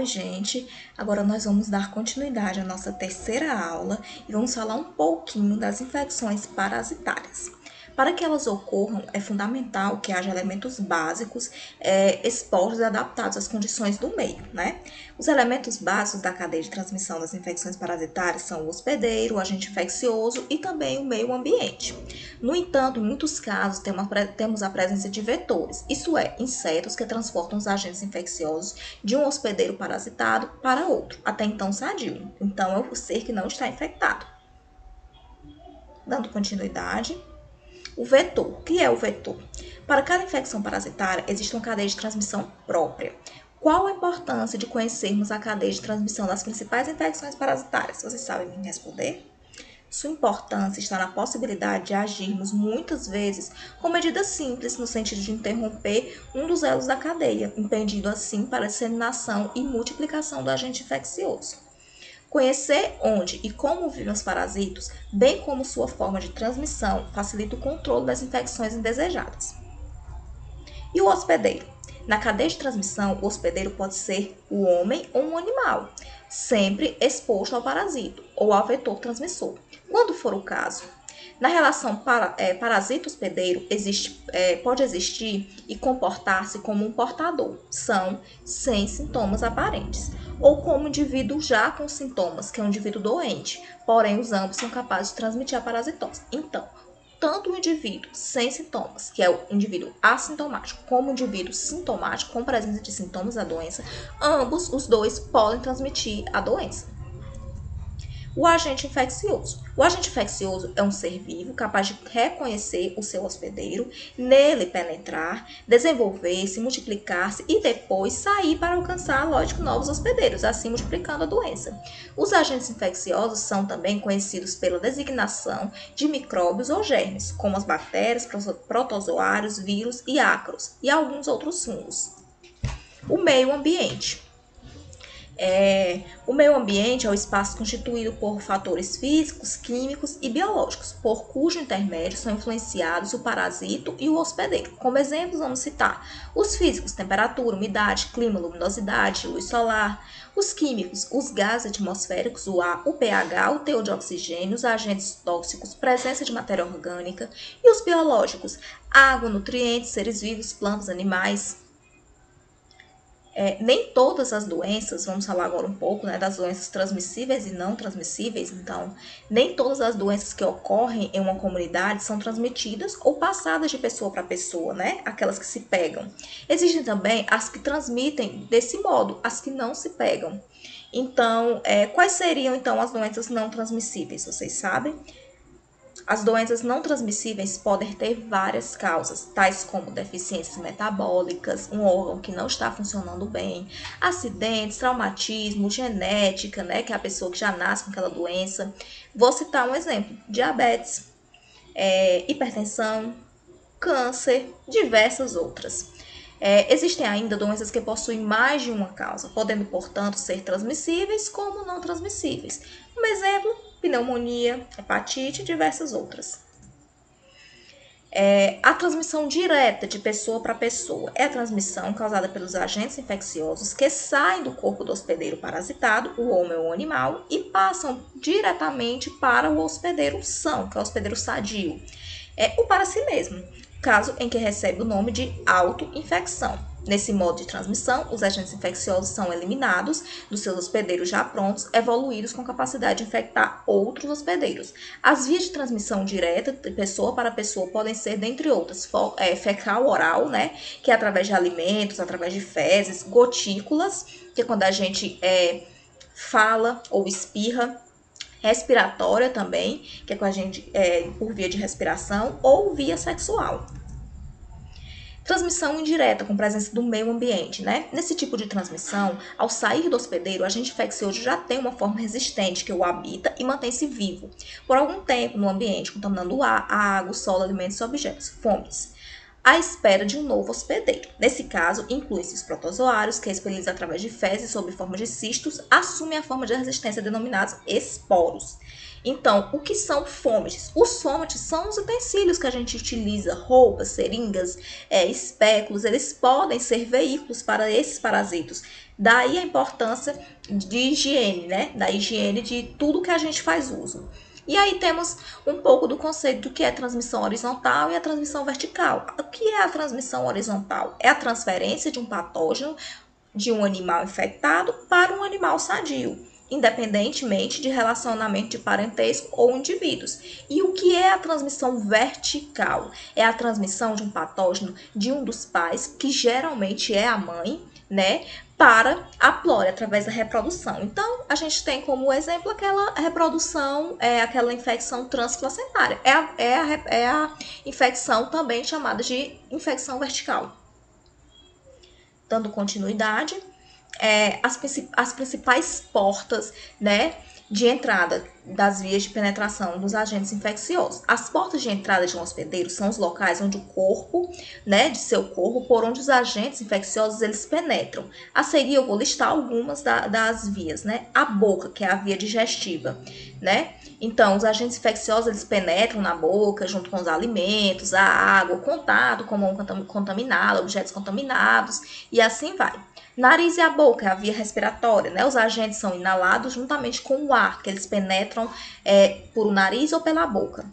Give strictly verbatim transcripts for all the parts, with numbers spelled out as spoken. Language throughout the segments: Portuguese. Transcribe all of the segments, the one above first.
Oi, gente! Agora nós vamos dar continuidade à nossa terceira aula e vamos falar um pouquinho das infecções parasitárias. Para que elas ocorram, é fundamental que haja elementos básicos é, expostos e adaptados às condições do meio, né? Os elementos básicos da cadeia de transmissão das infecções parasitárias são o hospedeiro, o agente infeccioso e também o meio ambiente. No entanto, em muitos casos, temos a presença de vetores, isso é, insetos que transportam os agentes infecciosos de um hospedeiro parasitado para outro, até então sadio. Então, é o ser que não está infectado. Dando continuidade. O vetor. O que é o vetor? Para cada infecção parasitária, existe uma cadeia de transmissão própria. Qual a importância de conhecermos a cadeia de transmissão das principais infecções parasitárias? Vocês sabem me responder? Sua importância está na possibilidade de agirmos muitas vezes com medidas simples no sentido de interromper um dos elos da cadeia, impedindo assim para a disseminação e multiplicação do agente infeccioso. Conhecer onde e como vivem os parasitos, bem como sua forma de transmissão, facilita o controle das infecções indesejadas. E o hospedeiro? Na cadeia de transmissão, o hospedeiro pode ser o homem ou um animal, sempre exposto ao parasito ou ao vetor transmissor, quando for o caso. Na relação para, é, parasita-hospedeiro, existe, é, pode existir e comportar-se como um portador, são sem sintomas aparentes, ou como um indivíduo já com sintomas, que é um indivíduo doente, porém os ambos são capazes de transmitir a parasitose. Então, tanto o indivíduo sem sintomas, que é o indivíduo assintomático, como o indivíduo sintomático com presença de sintomas da doença, ambos, os dois, podem transmitir a doença. O agente infeccioso. O agente infeccioso é um ser vivo capaz de reconhecer o seu hospedeiro, nele penetrar, desenvolver-se, multiplicar-se e depois sair para alcançar, lógico, novos hospedeiros, assim multiplicando a doença. Os agentes infecciosos são também conhecidos pela designação de micróbios ou germes, como as bactérias, protozoários, vírus e ácaros, e alguns outros fungos. O meio ambiente. É, o meio ambiente é o espaço constituído por fatores físicos, químicos e biológicos, por cujo intermédio são influenciados o parasito e o hospedeiro. Como exemplos, vamos citar os físicos: temperatura, umidade, clima, luminosidade, luz solar. Os químicos: os gases atmosféricos, o ar, o pH, o teor de oxigênio, os agentes tóxicos, presença de matéria orgânica. E os biológicos: água, nutrientes, seres vivos, plantas, animais. É, nem todas as doenças, vamos falar agora um pouco, né, das doenças transmissíveis e não transmissíveis, então, nem todas as doenças que ocorrem em uma comunidade são transmitidas ou passadas de pessoa para pessoa, né, aquelas que se pegam. Existem também as que transmitem desse modo, as que não se pegam. Então, é, quais seriam, então, as doenças não transmissíveis? Vocês sabem? As doenças não transmissíveis podem ter várias causas, tais como deficiências metabólicas, um órgão que não está funcionando bem, acidentes, traumatismo, genética, né, que é a pessoa que já nasce com aquela doença. Vou citar um exemplo: diabetes, é, hipertensão, câncer, diversas outras. É, existem ainda doenças que possuem mais de uma causa, podendo, portanto, ser transmissíveis como não transmissíveis. Um exemplo: pneumonia, hepatite e diversas outras. É, a transmissão direta de pessoa para pessoa é a transmissão causada pelos agentes infecciosos que saem do corpo do hospedeiro parasitado, o homem ou o animal, e passam diretamente para o hospedeiro são, que é o hospedeiro sadio, é, ou para si mesmo, caso em que recebe o nome de autoinfecção. Nesse modo de transmissão, os agentes infecciosos são eliminados dos seus hospedeiros já prontos, evoluídos com capacidade de infectar outros hospedeiros. As vias de transmissão direta de pessoa para pessoa podem ser, dentre outras, é, fecal oral, né, que é através de alimentos, através de fezes, gotículas, que é quando a gente é, fala ou espirra, respiratória também, que é, com a gente, é por via de respiração, ou via sexual. Transmissão indireta, com presença do meio ambiente, né? Nesse tipo de transmissão, ao sair do hospedeiro, o agente infeccioso já tem uma forma resistente que o habita e mantém-se vivo por algum tempo no ambiente, contaminando o ar, a água, o solo, alimentos e objetos, fomes, à espera de um novo hospedeiro. Nesse caso, incluem-se os protozoários, que, expelidos através de fezes sob forma de cistos, assumem a forma de resistência denominados esporos. Então, o que são fômites? Os fômites são os utensílios que a gente utiliza, roupas, seringas, é, espéculos, eles podem ser veículos para esses parasitos. Daí a importância de higiene, né? Da higiene de tudo que a gente faz uso. E aí temos um pouco do conceito do que é transmissão horizontal e a transmissão vertical. O que é a transmissão horizontal? É a transferência de um patógeno de um animal infectado para um animal sadio, independentemente de relacionamento de parentesco ou indivíduos. E o que é a transmissão vertical? É a transmissão de um patógeno de um dos pais, que geralmente é a mãe, né, para a prole, através da reprodução. Então, a gente tem como exemplo aquela reprodução, é, aquela infecção transplacentária. É a, é, a, é a infecção também chamada de infecção vertical. Dando continuidade, é, as, as principais portas, né, de entrada das vias de penetração dos agentes infecciosos. As portas de entrada de um hospedeiro são os locais onde o corpo, né, de seu corpo, por onde os agentes infecciosos eles penetram. A seguir eu vou listar algumas da, das vias, né? A boca, que é a via digestiva, né? Então, os agentes infecciosos eles penetram na boca junto com os alimentos, a água, o contato com mão contaminada, objetos contaminados e assim vai. Nariz e a boca é a via respiratória, né? Os agentes são inalados juntamente com o ar, que eles penetram é, por o nariz ou pela boca.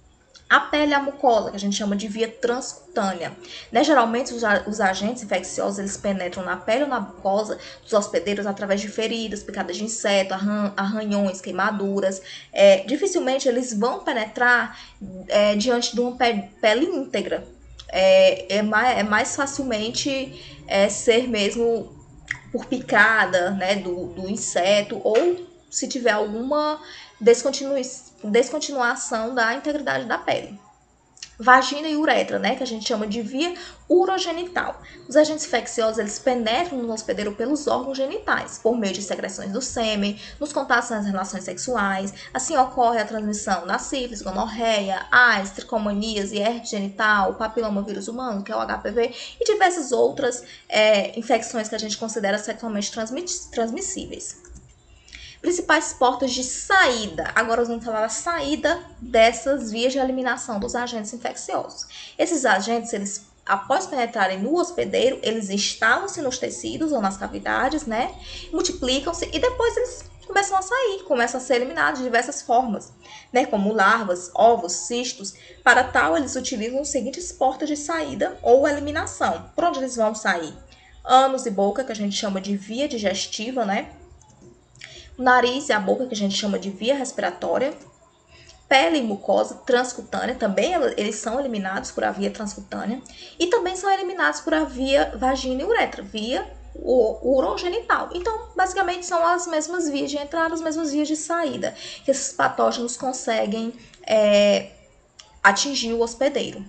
A pele e a mucosa, que a gente chama de via transcutânea. Né? Geralmente, os, os agentes infecciosos eles penetram na pele ou na mucosa dos hospedeiros através de feridas, picadas de inseto, arran arranhões, queimaduras. É, dificilmente eles vão penetrar é, diante de uma pele, pele íntegra. É, é, mais, é mais facilmente é, ser mesmo por picada, né, do, do inseto, ou se tiver alguma descontinua descontinuação da integridade da pele. Vagina e uretra, né, que a gente chama de via urogenital. Os agentes infecciosos eles penetram no hospedeiro pelos órgãos genitais, por meio de secreções do sêmen, nos contatos nas relações sexuais. Assim ocorre a transmissão da sífilis, gonorreia, AIDS, tricomanias e herpes genital, papilomavírus humano, que é o H P V, e diversas outras é, infecções que a gente considera sexualmente transmissíveis. Principais portas de saída. Agora nós vamos falar da saída dessas vias de eliminação dos agentes infecciosos. Esses agentes, eles, após penetrarem no hospedeiro, eles instalam-se nos tecidos ou nas cavidades, né? Multiplicam-se e depois eles começam a sair, começam a ser eliminados de diversas formas, né? Como larvas, ovos, cistos. Para tal, eles utilizam as seguintes portas de saída ou eliminação. Por onde eles vão sair? Ânus e boca, que a gente chama de via digestiva, né? O nariz e a boca, que a gente chama de via respiratória. Pele e mucosa transcutânea, também eles são eliminados por a via transcutânea. E também são eliminados por a via vagina e uretra, via urogenital. Então, basicamente, são as mesmas vias de entrada, as mesmas vias de saída, que esses patógenos conseguem é, atingir o hospedeiro.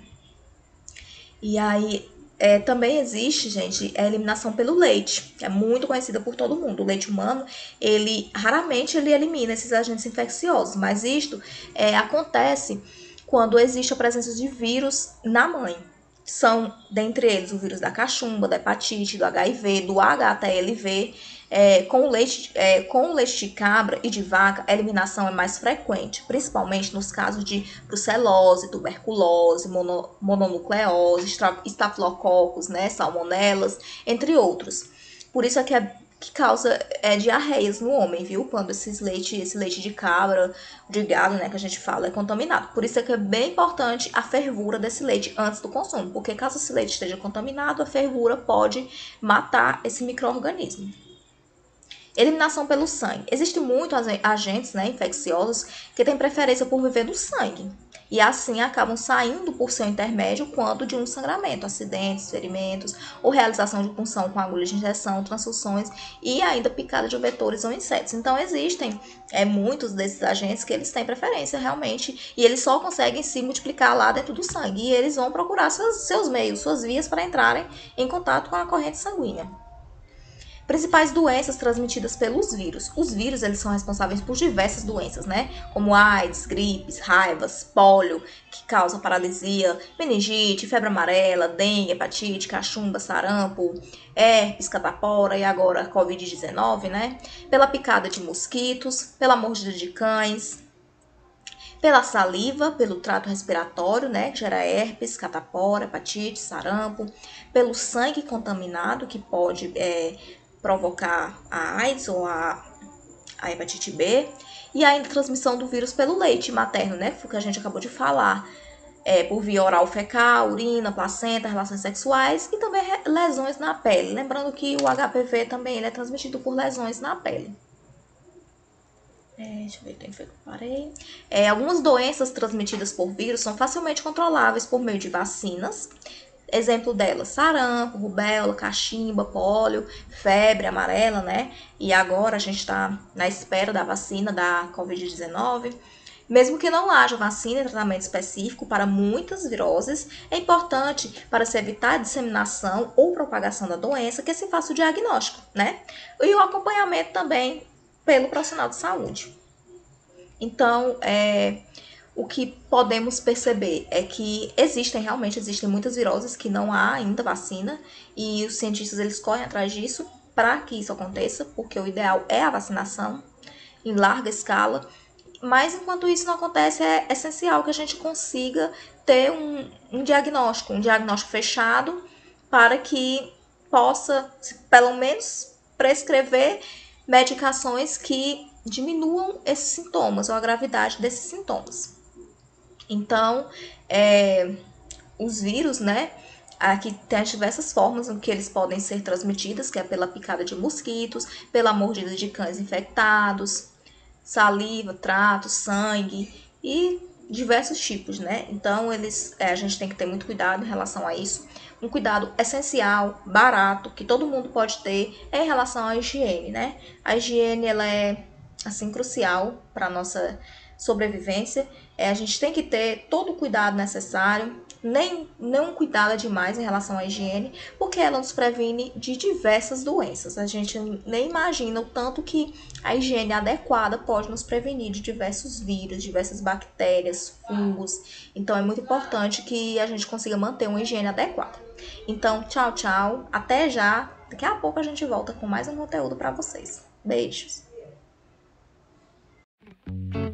E aí... É, também existe, gente, a eliminação pelo leite, que é muito conhecida por todo mundo. O leite humano, ele raramente ele elimina esses agentes infecciosos, mas isto é, acontece quando existe a presença de vírus na mãe. São, dentre eles, o vírus da cachumba, da hepatite, do H I V, do H T L V. É, com, o leite, é, com o leite de cabra e de vaca, a eliminação é mais frequente, principalmente nos casos de brucelose, tuberculose, mono, mononucleose, estafilococos, né, salmonelas, entre outros. Por isso é que, é, que causa é, diarreias no homem, viu? Quando esses leite, esse leite de cabra, de gado, né, que a gente fala, é contaminado. Por isso é que é bem importante a fervura desse leite antes do consumo, porque caso esse leite esteja contaminado, a fervura pode matar esse micro-organismo. Eliminação pelo sangue. Existem muitos agentes, né, infecciosos que têm preferência por viver no sangue. E assim acabam saindo por seu intermédio quando de um sangramento, acidentes, ferimentos, ou realização de punção com agulha de injeção, transfusões e ainda picada de vetores ou insetos. Então existem é, muitos desses agentes que eles têm preferência realmente e eles só conseguem se multiplicar lá dentro do sangue. E eles vão procurar seus, seus meios, suas vias para entrarem em contato com a corrente sanguínea. Principais doenças transmitidas pelos vírus. Os vírus eles são responsáveis por diversas doenças, né? Como AIDS, gripes, raivas, pólio, que causa paralisia, meningite, febre amarela, dengue, hepatite, cachumba, sarampo, herpes, catapora e agora covid dezenove, né? Pela picada de mosquitos, pela mordida de cães, pela saliva, pelo trato respiratório, né, que gera herpes, catapora, hepatite, sarampo, pelo sangue contaminado, que pode é, provocar a AIDS ou a, a hepatite B, e a transmissão do vírus pelo leite materno, né, que foi o que a gente acabou de falar, é, por via oral fecal, urina, placenta, relações sexuais e também lesões na pele. Lembrando que o H P V também ele é transmitido por lesões na pele. É, deixa eu ver quem foi que eu parei. É, algumas doenças transmitidas por vírus são facilmente controláveis por meio de vacinas. Exemplo delas, sarampo, rubéola, cachimba, pólio, febre amarela, né? E agora a gente está na espera da vacina da covid dezenove. Mesmo que não haja vacina e tratamento específico para muitas viroses, é importante para se evitar a disseminação ou propagação da doença que se faça o diagnóstico, né? E o acompanhamento também pelo profissional de saúde. Então, é, o que podemos perceber é que existem, realmente existem muitas viroses que não há ainda vacina e os cientistas eles correm atrás disso para que isso aconteça, porque o ideal é a vacinação em larga escala. Mas enquanto isso não acontece, é essencial que a gente consiga ter um, um diagnóstico, um diagnóstico fechado para que possa, pelo menos, prescrever medicações que diminuam esses sintomas ou a gravidade desses sintomas. Então, é, os vírus, né? Aqui tem as diversas formas em que eles podem ser transmitidos, que é pela picada de mosquitos, pela mordida de cães infectados, saliva, trato, sangue e diversos tipos, né? Então, eles, é, a gente tem que ter muito cuidado em relação a isso. Um cuidado essencial, barato, que todo mundo pode ter é em relação à higiene, né? A higiene, ela é, assim, crucial para a nossa sobrevivência. É, a gente tem que ter todo o cuidado necessário, nem não cuidado demais em relação à higiene, porque ela nos previne de diversas doenças. A gente nem imagina o tanto que a higiene adequada pode nos prevenir de diversos vírus, diversas bactérias, fungos. Então é muito importante que a gente consiga manter uma higiene adequada. Então, tchau, tchau. Até já. Daqui a pouco a gente volta com mais um conteúdo para vocês. Beijos.